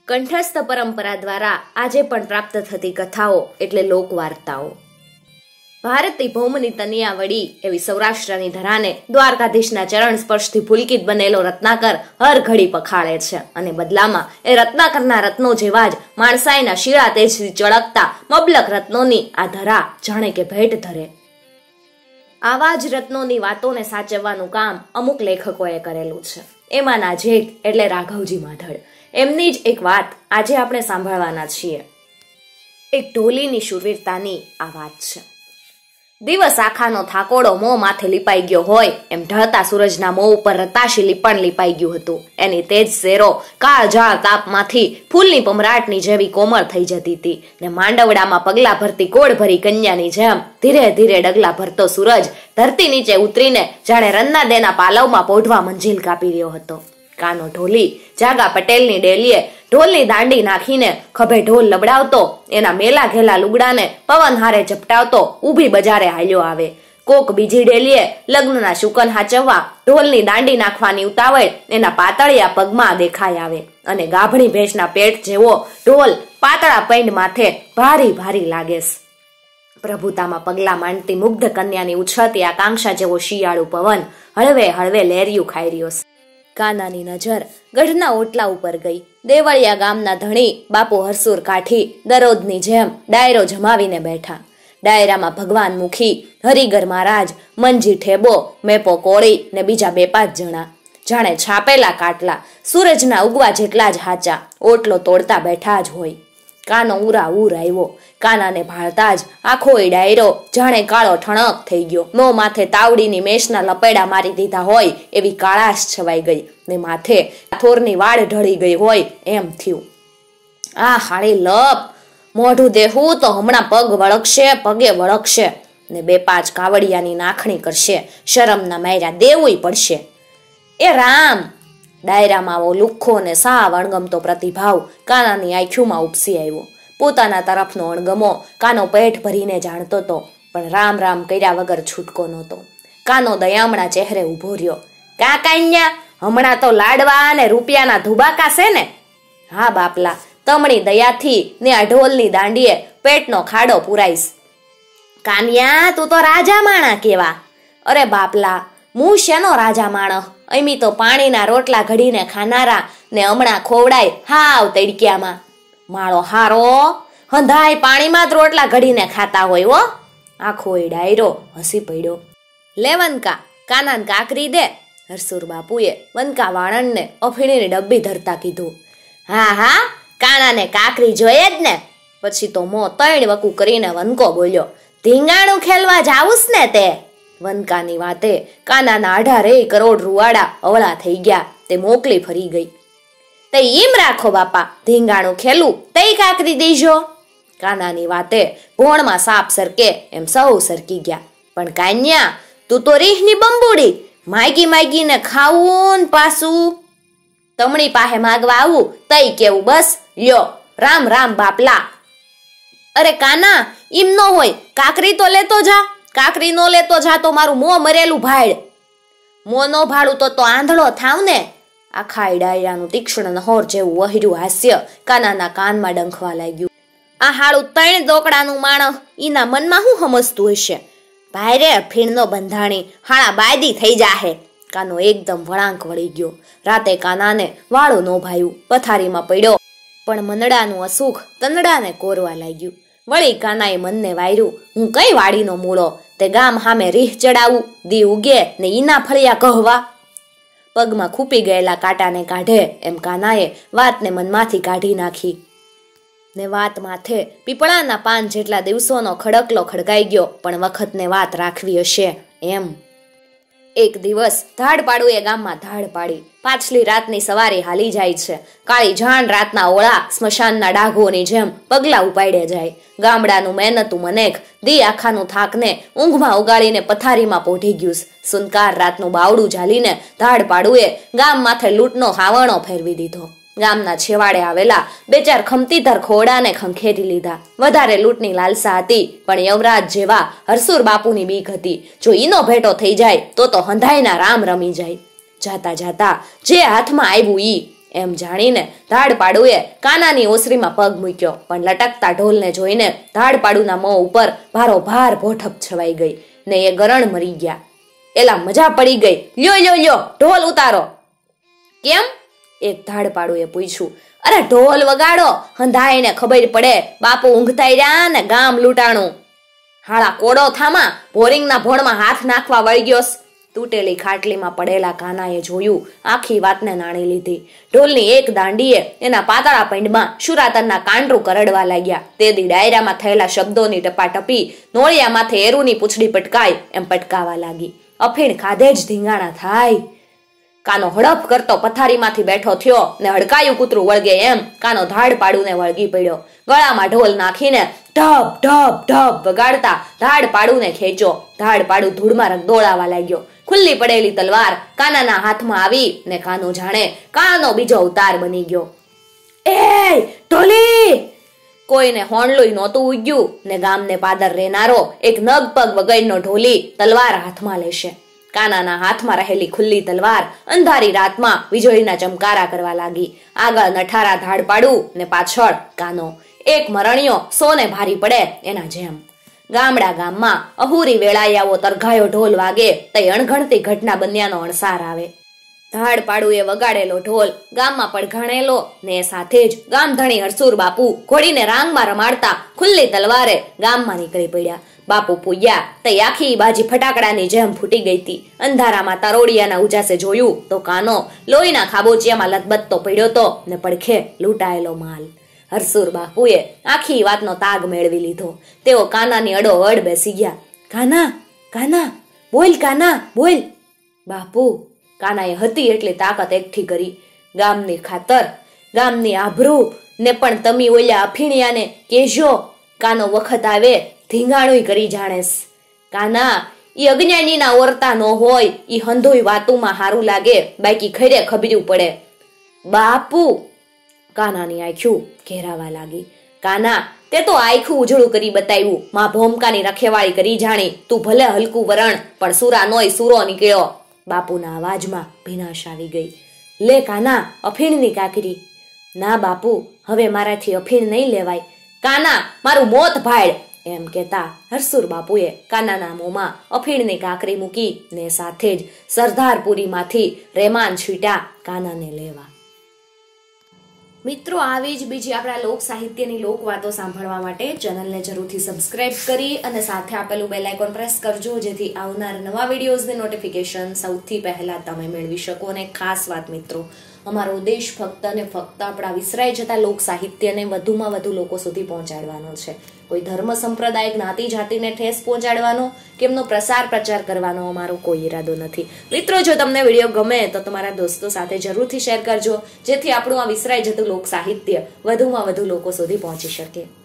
કંઠસ્થ પરંપરા દ્વારા આજે પણ પ્રાપ્ત થતી કથાઓ એટલે લોકવાર્તાઓ. ભારતની ભૌમની તનિયા વળી એવી સૌરાષ્ટ્રની ધરાને દ્વારકાધીશના ચરણ સ્પર્શથી પુલકિત બનેલો રત્નાકર હર ઘડી પખાળે છે અને બદલામાં એ રત્નાકરના રત્નો જેવા જ માણસાઈના શીળા તેજથી ચળકતા મબલક રત્નોની આ ધરા જાણે કે ભેટ ધરે. આવા જ રત્નોની વાતોને સાચવવાનું કામ અમુક લેખકોએ કરેલું છે. એમાંના જેઠ એટલે રાઘવજી માધડ. એમની જ એક વાત આજે આપણે સાંભળવાના છીએ. એક ઢોલીની શૂરવીરતાની આ વાત છે. દિવસ આખાનો થાકોડો મોં માથે લીપાઈ ગયો હોય એમ ઢળતા સૂરજના મોં ઉપર રતાશી લીપણ લીપાઈ ગયું હતું. એની તેજ શેરો કાળઝાળ તાપમાંથી ફૂલની પમરાટની જેવી કોમળ થઈ જતી હતી ને માંડવડામાં પગલા ભરતી કોડ ભરી કન્યાની જેમ ધીરે ધીરે ડગલા ભરતો સૂરજ ધરતી નીચે ઉતરીને જાણે રન્ના દેના પાલવમાં પોઢવા મંજિલ કાપી રહ્યો હતો. કાનો ઢોલી જાગા પટેલની ડેલીએ ઢોલની દાંડી નાખીને ખભે ઢોલ લબડાવતો એના મેલા ઘેલા લુગડાને પવન હારે ઝપટાવતો ઊભી બજારે હાલ્યો આવે. કોક બીજી ડેલીએ લગ્નના શુકન હાચવવા ઢોલની દાંડી નાખવાની ઉતાવળ એના પાતળિયા પગમાં દેખાઈ આવે અને ગાભણી ભેંસના પેટ જેવો ઢોલ પાતળા પૈંડ માથે ભારી ભારી લાગેસ. પ્રભુતામાં પગલા માંડતી મુગ્ધ કન્યાની ઉછળતી આકાંક્ષા જેવો શિયાળુ પવન હળવે હળવે લેરિયું ખાઈ રહ્યો. કાનાની નજર ગઢના ઓટલા ઉપર ગઈ. દેવળિયા ગામના ધણી બાપુ હરસુર કાઠી દરોદની જેમ ડાયરો જમાવીને બેઠા. ડાયરામાં ભગવાન મુખી, હરિગર મહારાજ, મંજી ઠેબો, મેપો કોળી ને બીજા 2-5 જણા જાણે છાપેલા કાટલા સૂરજના ઉગવા જેટલા જ હાચા ઓટલો તોડતા બેઠા જ હોય. કાનો ઉરા ઉર આવ્યો. કાનાને ભાળતા જ આખો ડાયરો જાણે કાળો ઠણક થઈ ગયો. મોં માથે તાવડીની મેષના લપેડા મારી દીધા હોય એવી કાળાશ છવાઈ ગઈ ને માથે થોરની વાળ ઢળી ગઈ હોય એમ થયું. આ હાળી લપ મોઢું દેહું તો હમણાં પગ વળગશે ને 2-5 કાવડિયાની નાખણી કરશે. શરમના માર્યા દેવુંય પડશે. એ રામ! ડાયરામાં આવો લુખ્ખો ને સાવ અણગમતો પ્રતિભાવ કાનાની આંખોમાં ઉપસી આવ્યો. પોતાના તરફનો અણગમો કાનો પેટ ભરીને જાણતો હતો પણ રામ રામ કર્યા વગર છૂટકો નહોતો. કાનો દયામણા ચહેરે ઊભો રહ્યો. કાકાન્યા હમણાં તો લાડવા ને રૂપિયાના ધુબાકા છે ને? હા બાપલા, તમણી દયાથી ને આ ઢોલની દાંડીએ પેટનો ખાડો પુરાઈશ. કાન્યા તું તો રાજા માણા કેવા? અરે બાપલા, હું શેનો રાજા માણસ? અમી તો પાણીના રોટલા ઘડીને ખાનારા ને હમણાં ખોવડાય હાવ તડક્યામાં. માળો હારો, હંધાય પાણીમાં જ રોટલા ઘડીને ખાતા હોય હો. આખો ડાયરો હસી પડ્યો. લે વનકા, કાનાને કાકરી દે. હરસુર બાપુએ વનકા વાળણને અફીણીની ડબ્બી ધરતા કીધું. હા હા, કાનાને કાકરી જોઈએ જ ને. પછી તો મોં 3 વકુ કરીને વનકો બોલ્યો. ધીંગાણું ખેલવા જાવુંસ ને તે? વનકાની વાતે કાનાના 18 કરોડ રૂવાડા અવળા થઈ ગયા. તે મોકલી ફરી ગઈ. તે એમ રાખો બાપા, ધીંગાણું ખેલું તઈ કાકરી દેજો. કાનાની વાતે ભોણમાં સાપ સરકે એમ સૌ સરકી ગયા. પણ કાન્યા તું તો રીહની બંબુડી, માગીને ખાવું પાછું તમણી પાસે માગવા આવું તઈ કેવું બસ લ્યો. રામ રામ બાપલા. અરે કાના, એમ ન હોય, કાકરી તો લેતો જા. કાકરી નો લેતો જા તો મારું મોં મરેલું ભાડ. મોં નો ભાડું તો આંધળો થાવ ને. આખા ડાયરાનું તીક્ષ્ણ નહોર જેવું વહેર્યું હાસ્ય કાનાના કાનમાં ડંખવા લાગ્યું. આ હાળું 3 દોકડાનું માણસ ઈના મનમાં શું સમજતું હશે? ભાઈ રે ફીણનો બંધાણી હાળા બાયદી થઈ જાહે. કાનો એકદમ વળાંક વળી ગયો. રાતે કાનાને વાળું નો ભાયું, પથારીમાં પડ્યો. પણ મનડાનું અસુખ તનડાને કોરવા લાગ્યું. વળી કાનાએ મનને વાર્યું, હું કઈ વાડીનો મૂળો, તે ગામ સામે રીહ ચડાવું, દી ઉગે ને ઈના ફળિયા કહવા. પગમાં ખૂપી ગયેલા કાંટાને કાઢે એમ કાનાએ વાતને મનમાંથી કાઢી નાખી ને વાત માથે પીપળાના પાન જેટલા દિવસોનો ખડકલો ખડકાઈ ગયો. પણ વખતને વાત રાખવી હશે એમ. એક દિવસ ધાડપાડુએ ગામમાં ધાડ પાડી. પાછલી રાતની સવારે હાલી જાય છે. કાળી જાણ રાતના ઓળા સ્મશાનના ડાઘોની જેમ પગલા ઉપાડે જાય. ગામડાનું મહેનતું મનેક દી આખાનું થાકને ઊંઘમાં ઉગાડીને પથારીમાં પોઢી ગયું. સુનકાર રાતનું બાવડું ઝાલીને ધાડપાડુએ ગામ માથે લૂંટનો હાવણો ફેરવી દીધો. ગામના છેવાડે આવેલા 2-4 ખમતીધર ખોડાને ખંખેરી લીધા. વધારે લૂંટની લાલસા હતી પણ યવરાજ જેવા હરસુર બાપુની બીક હતી. જો ઈનો ભેટો થઈ જાય તો હંધાઈના રામ રમી જાય. જાતા જાતા જે હાથમાં આવ્યું ઈ એમ જાણીને ધાડપાડુએ કાનાની ઓસરીમાં પગ મૂક્યો, પણ લટકતા ઢોલને જોઈને ધાડપાડુના મોં ઉપર ભારોભાર ભોઠપ છવાઈ ગઈ ને એ ગરણ મરી ગયા. એલા મજા પડી ગઈ, લ્યો લ્યો લ્યો ઢોલ ઉતારો. કેમ? એક ધાડપાડુએ પૂછ્યું. અરે ઢોલ વગાડો, હંધાઈને ખબર પડે બાપુ ઊંઘતા રહ્યા ને ગામ લૂંટાણું. હાળા કોડો થામા, બોરિંગના ભોણમાં હાથ નાખવા વળગ્યોસ. તૂટેલી ખાટલીમાં પડેલા કાનાએ જોયું, આખી વાતને નાણી લીધી. ઢોલની એક દાંડીએ એના પાતળા પૈંડમાં શુરાતરના કાંડરું કરડવા લાગ્યા. તેદી ડાયરામાં થયેલા શબ્દોની ટપાટપી નોળિયા માથે એરુની પૂંછડી પટકાય એમ પટકાવા લાગી. અફીણ ખાધે જ ધીંગાણા થાય. કાનો હડપ કરતો પથારીમાંથી બેઠો થયો ને હડકાયું કૂતરું વળગે એમ કાનો ધાડપાડુને વળગી પડ્યો. ગળામાં ઢોલ નાખીને ઢબ ઢબ ઢબ વગાડતા ધાડપાડુને ખેંચો. ધાડપાડુ ધૂળમાં રગદોળાવા લાગ્યો. ખુલ્લી પડેલી તલવાર કાનાના હાથમાં આવી ને કાનો જાણે કાનો બીજો અવતાર બની ગયો. એ ઢોલી! કોઈને હોણલું નહોતું ઉગ્યું ને ગામને પાદર રહેનારો એક નગપગ વગરનો ઢોલી તલવાર હાથમાં લેશે. કાનાના હાથમાં રહેલી ખુલ્લી તલવાર અંધારી રાતમાં વીજળીના ચમકારા કરવા લાગી. આગળ નઠારા ધાડપાડુ ને પાછળ કાનો, એક મરણિયો સોને ભારી પડે એના જેમ. ગામડા ગામમાં અહુરી વેળાયાઓ તરઘાયો ઢોલ વાગે તે અણઘણતી ઘટના બન્યાનો અણસાર આવે. ધાડપાડુએ વગાડેલો ઢોલ ગામમાં પડઘાણેલો ને સાથે જ ગામધણી હરસુર બાપુ ઘોડીને રાંગમાં રમાડતા ખુલ્લી તલવારે ગામમાં નીકળી પડ્યા. બાપુ પૂજ્યા તે આખી બાજી ફટાકડાની જેમ ફૂટી ગઈ હતી. અંધારામાં તરોડિયાના ઉજાસે જોયું તો કાનો લોહીના ખાબોચિયામાં લથબથતો પડ્યો તો ને પડખે લૂંટાયેલો માલ. હરસુર બાપુએ આખી વાતનો તાગ મેળવી લીધો. તેઓ કાનાની અડોઅડ બેસી ગયા. કાના, કાના, બોલ કાના, બોલ. બાપુ, કાનાએ હતી એટલી તાકાત એકઠી કરી. ગામની ખાતર, ગામની આભરૂ ને પણ તમે ઓલ્યા અફીણિયાને કહેજો. કાનો વખત આવે ધીંગાણું કરી જાણેસ. કાના, ઈ અજ્ઞાનીના ઓરતા ન હોય, ઈ હંધોઈ વાતુમાં હારું લાગે, બાકી ખરે ખબર્યું પડે. બાપુ! કાનાની આંખ્યું ઘેરાવા લાગી. કાના, તે તો આખું ઉજળું કરી બતાવ્યું. માં ભોમકાની રખેવાળી કરી જાણી. તું ભલે હલકું વરણ પણ સુરા નોય સુરો નીકળ્યો. બાપુના અવાજમાં ભીનાશ આવી ગઈ. લે કાના, અફીણની કાકરી. ના બાપુ, હવે મારાથી અફીણ નહીં લેવાય. કાના, મારું મોત ભાડ એમ કેતા હરસુર બાપુએ કાનાના મોંમાં અફીણની કાકરી મૂકી ને સાથે જ સરદારપુરીમાંથી રેમાન છૂટા કાનાને લેવા. મિત્રો, આવી જ બીજી આપણા લોક સાહિત્યની લોક વાતો સાંભળવા માટે ચેનલને જરૂરથી સબસ્ક્રાઇબ કરી અને સાથે આપેલું બેલ આઇકોન પ્રેસ કરજો, જેથી આવનાર નવા વિડીયોઝની નોટિફિકેશન સૌથી પહેલા તમે મેળવી શકો. અને ખાસ વાત મિત્રો, અમારો ઉદ્દેશ ફક્ત અને ફક્ત આપણા વિસરાઈ જતા લોક સાહિત્યને વધુમાં વધુ લોકો સુધી પહોંચાડવાનો છે. કોઈ ધર્મ સંપ્રદાય જ્ઞાતિ જાતિને ઠેસ પહોંચાડવાનો કે એમનો પ્રસાર પ્રચાર કરવાનો અમારો કોઈ ઈરાદો નથી. મિત્રો, જો તમને વિડીયો ગમે તો તમારા દોસ્તો સાથે જરૂરથી શેર કરજો, જેથી આપણું આ વિસરાઈ જતું લોક સાહિત્ય વધુમાં વધુ લોકો સુધી પહોંચી શકે.